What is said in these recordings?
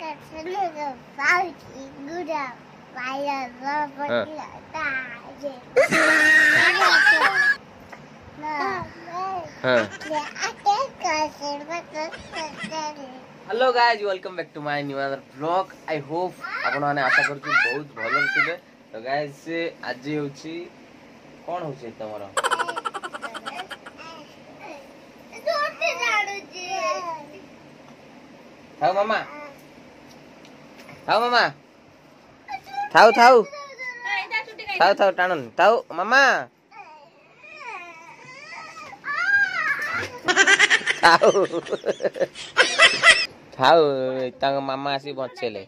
Hello guys welcome back to my new other blog. I hope आपण माने आशा करछु बहुत भलो थिबे। तो गाइज आज होछि कोन होछि तमरो थाउ मामा थाउ थाउ थाउ थाउ टाणन थाउ मामा थाउ थाउ तांग मामा आसी बचेले।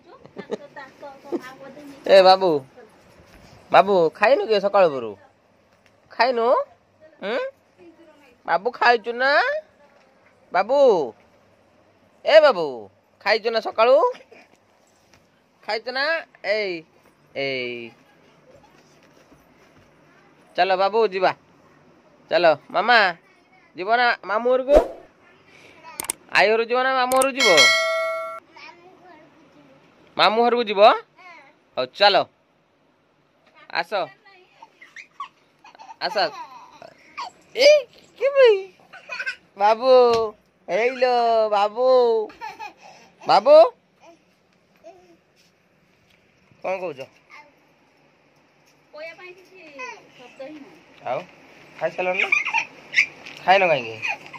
ए बाबू बाबू खाइनु के सकाळ बरु खाइनु बाबू खाइछु ना बाबू ए बाबू खाइछु ना सकाळू खाइछु ना ए ए चलो बाबू जीवा चलो मामा जीव ना मामू घर को आई घर जीव ना मामू घर जीव मामू घर को जीव हौ चलो आस आस ए के भाई बाबू हेलो बाबू बाबू कौन कहूछ आओ खाई साल ना खाइन कहीं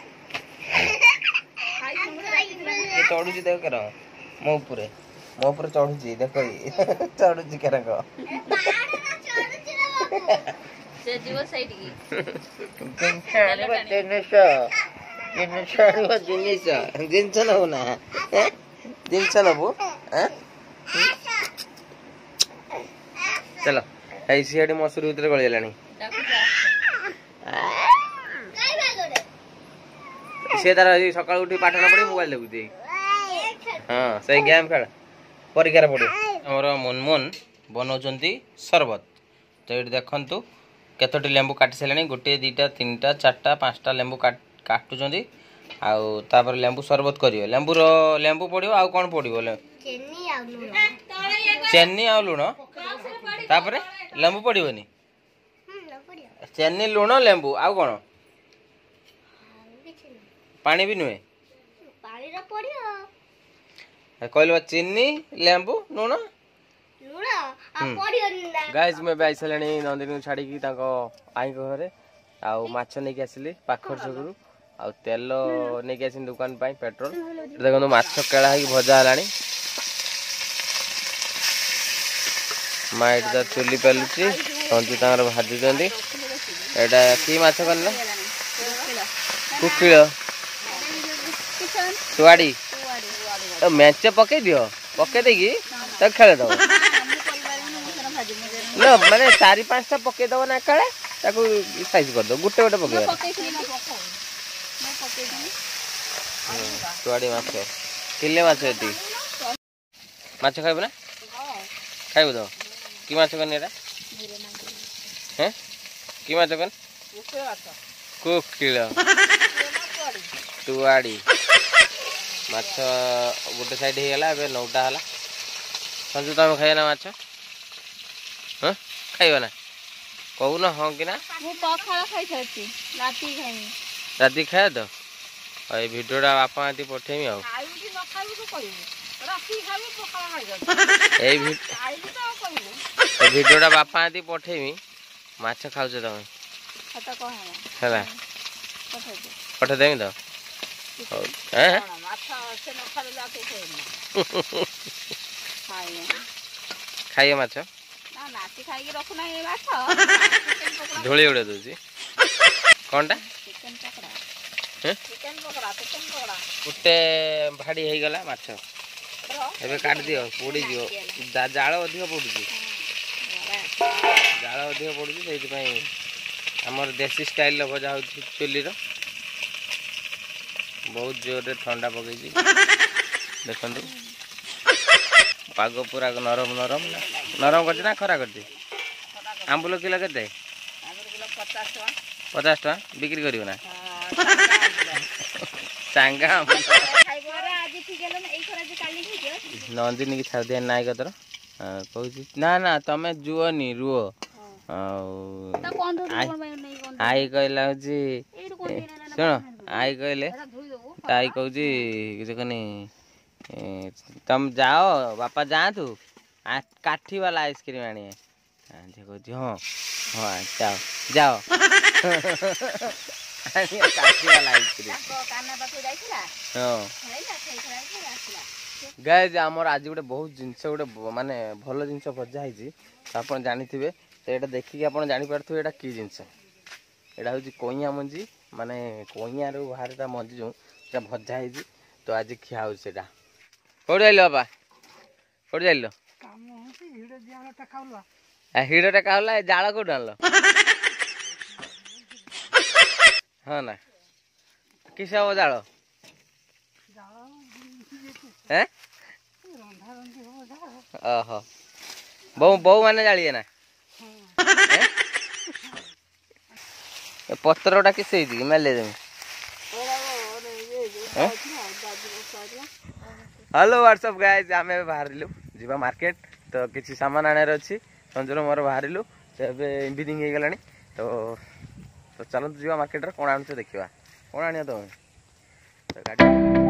चढ़ुची देख कर मो ऊपर चढ़ुची देख चढ़ुची कर जिनस नबू ना जिनस नबू चलो सीआडी मसूरी भीतर गली सी तार सका उठी पाठ न पढ़ी मोबाइल देखुची। हाँ से गेम खेल परीक्षा पड़े आमर मुनमुन बनाऊँ सरबत। तो ये देखु केतोटी लेंबू काटी सारे गोटे दुटा तीन टा चार्टा पांचटा लेंबू काटुंट आपर लेंबू सरबत करेंगे। लेंबू पड़ो आउ कौन पड़ो चेनी आ लुण तापर लेंबू पड़ोनी चेनी लुण लेंबू आउ कौन पानी भी नुहे कहल चीनी लेंबू लुण गाइज मैं आई सारे नंदिनी छाड़ी आई घरे आछ नहीं आसली पाखर छकू आ तेल नहीं आस दुकान पेट्रोल देखो माछ केड़ा भजा है माँ ये चुली पेलुची संजू तर भाजुंट एटा कि माछ कल कुकिल तुआड़ी मैचे पकई दियो पकई देगी तक खेले दब न माने चारि पांचटा पकई दब ना काले साइज कर दो गुटे गोटे पकई तुआड़ी माछ किले माछ एटी माछ खाइब ना खाइब तो कि माछ कन एटा हैं कि माछ कन कुकिल तुआड़ी माछ गोटे साइड हो गला ए नौटा है संजू तुम खाइए ना माछ हाँ खाइब ना कहू ना हाँ कि ना राति खाए तो ये भिडियोटा बापा आती पठेमी भिडियोटा बापा आती पठेमी माछ खाऊ तुम है पठेदेमी तो खाइए माछ धूली उड़े दूसरी कौनटा गोटे भाड़ी हो गला माछ एबे काट दियो पोड़ी दियो जाल अधिक पड़ुची जाल अधिक पड़ुची से आमर देसी स्टाइल भजा हो चुली बहुत जोर ठंडा पकई देखु पाग पूरा नरम नरम नरम कर खरा कर आंबुल किलो के 50 टका बिक्री कर ना चांगा नंदिनी की छाड़ दिया नाई कतर कहूँ ना ना तुम जुअनी रुह आई कहला हूँ शुण आई कहले आई कहूँ किसी कहनी तुम जाओ बापा जातु काठी वाला आइसक्रीम आनी कहूँ हाँ हाँ जाओ जाओ काठी वाला आइसक्रीम हाँ गाइज आमर आज गोटे बहुत जिनस गोटे माने भल जिनस भजा है आप जानी तो ये देखिए आप जापारे यहाँ कि जिनस यहाँ हूँ कईया मंजी माने कईया रू बाहर मंजी जो भजा है तो आज खिया हो कौट जाइल बाबा कौट जाइल हिड़टा कहला जाल कौट आनल हाँ ना किस हम जाल ओहो बो बो माने जालिए ना पत्रटा किस मेले देमी हेलो व्हाट्सअप गाइस आम बाहर जीवा मार्केट तो किसी सामान आने अच्छी संजर मोर बाहर इवनिंग हो गला तो चलते जीवा मार्केट कौन आनु देखा कौन आनिया तुम गाड़ी